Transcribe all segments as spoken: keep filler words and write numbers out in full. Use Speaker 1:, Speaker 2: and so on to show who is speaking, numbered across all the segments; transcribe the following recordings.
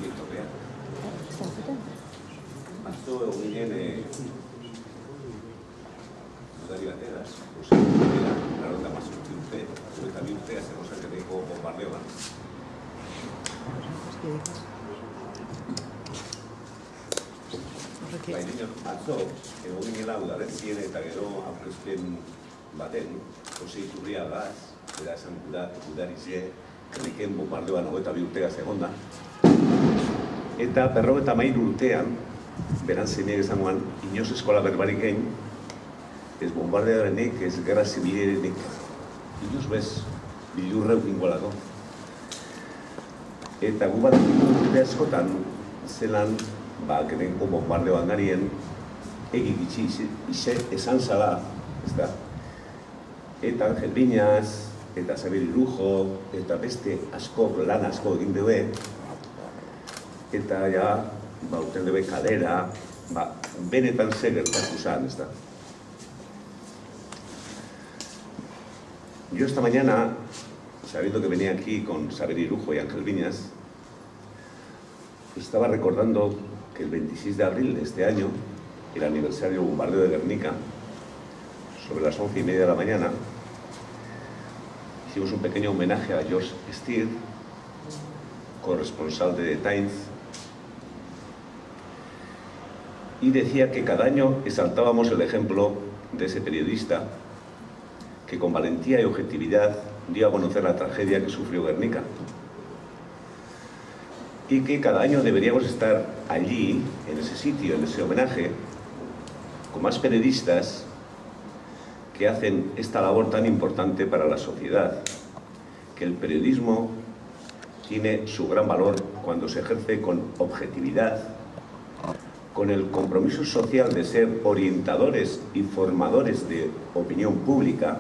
Speaker 1: etorrean. Atzo egon ginen udari bateraz, Jose laurogeita hamazazpi urte, hogeita bi urte Zegosakerriko bombardeoan. Baina atzo egon ginela udaletxien eta gero aurkezpen baten, Jose Iturriagaz, bera esan udarize, Gerniken bombardeoan hogeita bi urteaz egon da. Eta berrogeita hamairu urtean, beran zeinek esangoan, inoz eskola berbarik egin, ez bombardearenik, ez gerra zibilerenik, inoz bez, bilurreu ingolako. Eta gu bat urte askotan, zelan, ba, Gernikeko bombardeoan garien, egik itxi ize esan zala, ez da? Eta Angel Viñas, eta Xabier Irujo, eta beste asko, lan asko egin deue, eta ja, ba, urten deue kalera, ba, benetan ze gertatu zan, ez da? Yo esta mañana, sabiendo que venía aquí con Xabier Irujo y Angel Viñas, estaba recordando que el veintiséis de abril de este año, el aniversario del bombardeo de Guernica, sobre las once y media de la mañana, hicimos un pequeño homenaje a George Steer, corresponsal de The Times, y decía que cada año exaltábamos el ejemplo de ese periodista que con valentía y objetividad dio a conocer la tragedia que sufrió Guernica. Y que cada año deberíamos estar allí, en ese sitio, en ese homenaje, con más periodistas que hacen esta labor tan importante para la sociedad. Que el periodismo tiene su gran valor cuando se ejerce con objetividad, con el compromiso social de ser orientadores y formadores de opinión pública,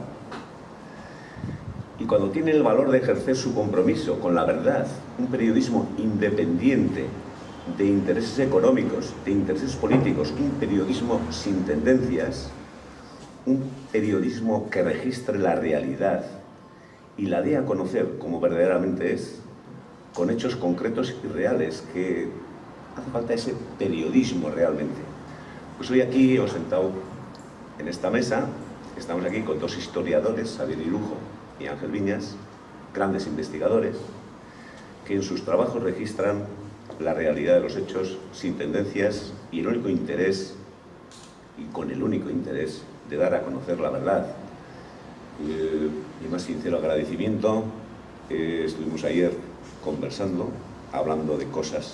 Speaker 1: y cuando tiene el valor de ejercer su compromiso con la verdad, un periodismo independiente de intereses económicos, de intereses políticos, un periodismo sin tendencias, un periodismo que registre la realidad y la dé a conocer como verdaderamente es, con hechos concretos y reales, que hace falta ese periodismo realmente. Pues hoy aquí os he sentado en esta mesa, estamos aquí con dos historiadores, Xabier Irujo y Ángel Viñas, grandes investigadores, que en sus trabajos registran la realidad de los hechos sin tendencias y el único interés, y con el único interés, de dar a conocer la verdad. Eh, mi más sincero agradecimiento. Eh, estuvimos ayer conversando, hablando de cosas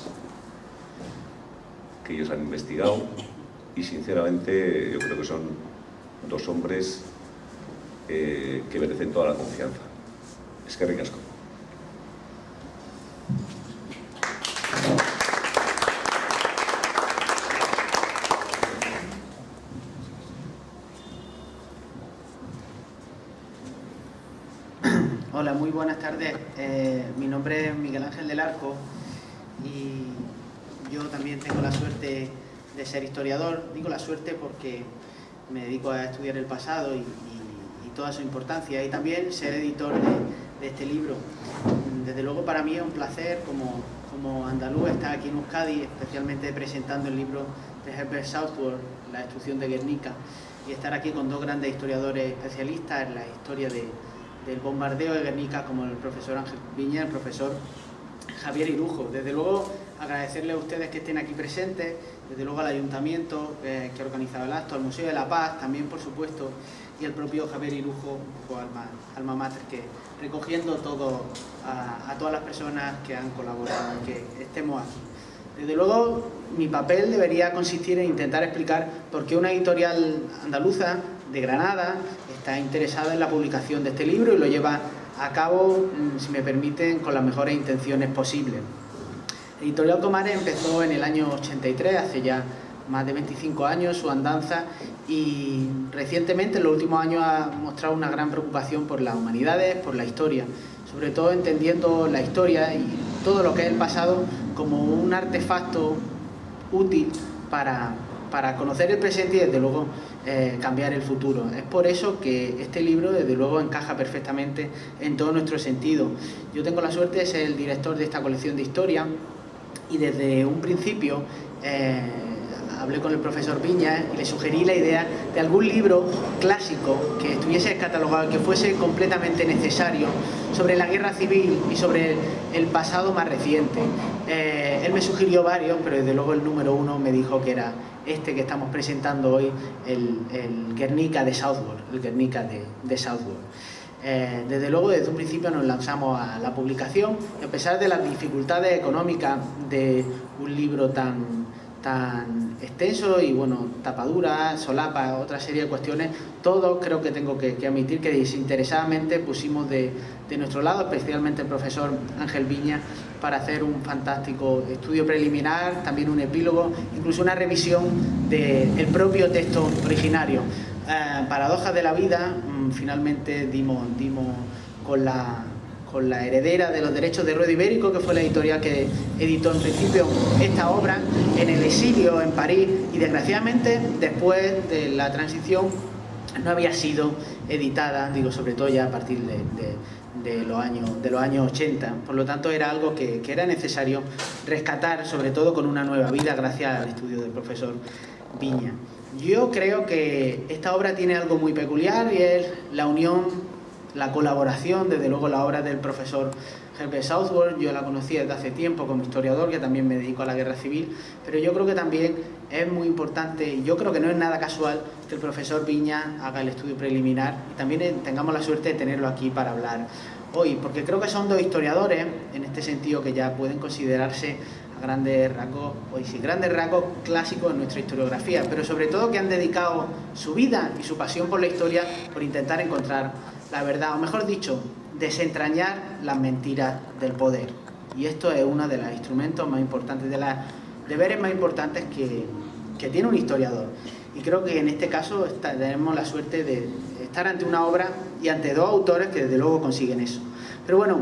Speaker 1: que ellos han investigado, y sinceramente yo creo que son dos hombres eh, que merecen toda la confianza. Eskerrik asko.
Speaker 2: Hola, muy buenas tardes. Eh, mi nombre es Miguel Ángel del Arco y yo también tengo la suerte de ser historiador. Digo la suerte porque me dedico a estudiar el pasado y, y, y toda su importancia, y también ser editor de, de este libro. Desde luego para mí es un placer como, como andaluz estar aquí en Euskadi, especialmente presentando el libro de Herbert Southworth, La destrucción de Guernica, y estar aquí con dos grandes historiadores especialistas en la historia de del bombardeo de Guernica, como el profesor Ángel Viñas, el profesor Xabier Irujo. Desde luego, agradecerles a ustedes que estén aquí presentes, desde luego al Ayuntamiento eh, que ha organizado el acto, al Museo de la Paz, también por supuesto, y al propio Xabier Irujo, un poco alma, alma mater, que recogiendo todo a, a todas las personas que han colaborado en que estemos aquí. Desde luego, mi papel debería consistir en intentar explicar por qué una editorial andaluza de Granada está interesada en la publicación de este libro y lo lleva a cabo, si me permiten, con las mejores intenciones posibles. Editorial Comares empezó en el año ochenta y tres, hace ya más de veinticinco años, su andanza, y recientemente, en los últimos años, ha mostrado una gran preocupación por las humanidades, por la historia, sobre todo entendiendo la historia y todo lo que es el pasado como un artefacto útil para, para conocer el presente y, desde luego, eh, cambiar el futuro. Es por eso que este libro, desde luego, encaja perfectamente en todo nuestro sentido. Yo tengo la suerte de ser el director de esta colección de historia, y desde un principio eh, hablé con el profesor Viñas y le sugerí la idea de algún libro clásico que estuviese catalogado, que fuese completamente necesario, sobre la guerra civil y sobre el pasado más reciente. Eh, él me sugirió varios, pero desde luego el número uno me dijo que era este que estamos presentando hoy, el, el Guernica de Southwell, el Guernica de, de Southwell. Eh, desde luego, desde un principio nos lanzamos a la publicación, y a pesar de las dificultades económicas de un libro tan, tan extenso y, bueno, tapadura, solapa, otra serie de cuestiones, todos creo que tengo que, que admitir que desinteresadamente pusimos de, de nuestro lado, especialmente el profesor Ángel Viñas, para hacer un fantástico estudio preliminar, también un epílogo, incluso una revisión del propio texto originario. Eh, paradojas de la vida, mmm, finalmente dimos, dimos con, la, con la heredera de los derechos de Ruedo Ibérico, que fue la editorial que editó en principio esta obra en el exilio en París, y desgraciadamente después de la transición no había sido editada, digo, sobre todo ya a partir de, de De los, años, de los años ochenta, por lo tanto era algo que, que era necesario rescatar, sobre todo con una nueva vida gracias al estudio del profesor Viñas. Yo creo que esta obra tiene algo muy peculiar, y es la unión, la colaboración, desde luego la obra del profesor Herbert Southwell. Yo la conocí desde hace tiempo como historiador, que también me dedico a la guerra civil, pero yo creo que también es muy importante, y yo creo que no es nada casual, que el profesor Viñas haga el estudio preliminar y también tengamos la suerte de tenerlo aquí para hablar hoy, porque creo que son dos historiadores, en este sentido, que ya pueden considerarse a grandes rasgos, hoy sí, grandes rasgos clásicos en nuestra historiografía, pero sobre todo que han dedicado su vida y su pasión por la historia por intentar encontrar la verdad, o mejor dicho, desentrañar las mentiras del poder. Y esto es uno de los instrumentos más importantes, de los deberes más importantes que, que tiene un historiador. Y creo que en este caso está, tenemos la suerte de estar ante una obra y ante dos autores que desde luego consiguen eso. Pero bueno,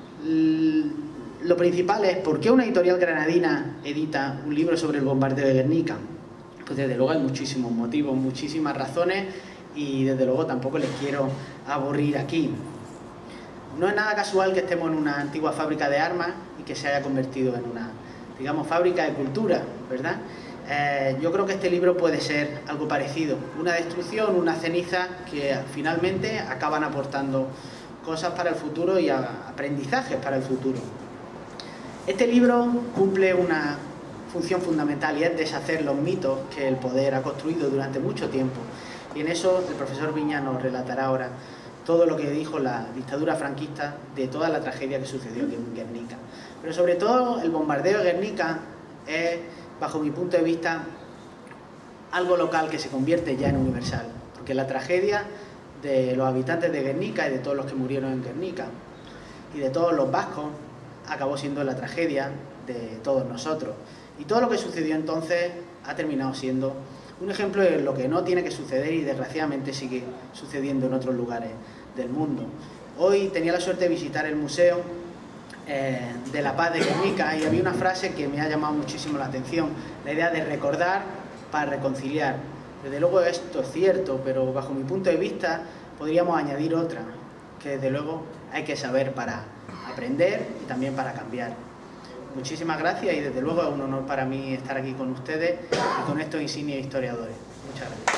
Speaker 2: lo principal es ¿por qué una editorial granadina edita un libro sobre el bombardeo de Guernica? Pues desde luego hay muchísimos motivos, muchísimas razones, y desde luego tampoco les quiero aburrir aquí. No es nada casual que estemos en una antigua fábrica de armas y que se haya convertido en una, digamos, fábrica de cultura, ¿verdad? Eh, yo creo que este libro puede ser algo parecido, una destrucción, una ceniza que finalmente acaban aportando cosas para el futuro y aprendizajes para el futuro. Este libro cumple una función fundamental, y es deshacer los mitos que el poder ha construido durante mucho tiempo, y en eso el profesor Viñas nos relatará ahora todo lo que dijo la dictadura franquista de toda la tragedia que sucedió aquí en Guernica. Pero sobre todo el bombardeo de Guernica es, bajo mi punto de vista, algo local que se convierte ya en universal, porque la tragedia de los habitantes de Guernica y de todos los que murieron en Guernica y de todos los vascos acabó siendo la tragedia de todos nosotros, y todo lo que sucedió entonces ha terminado siendo un ejemplo de lo que no tiene que suceder, y desgraciadamente sigue sucediendo en otros lugares del mundo. Hoy tenía la suerte de visitar el Museo eh, de la Paz de Guernica, y había una frase que me ha llamado muchísimo la atención, la idea de recordar para reconciliar. Desde luego esto es cierto, pero bajo mi punto de vista podríamos añadir otra, que desde luego hay que saber para aprender y también para cambiar. Muchísimas gracias, y desde luego es un honor para mí estar aquí con ustedes y con estos insignes historiadores. Muchas gracias.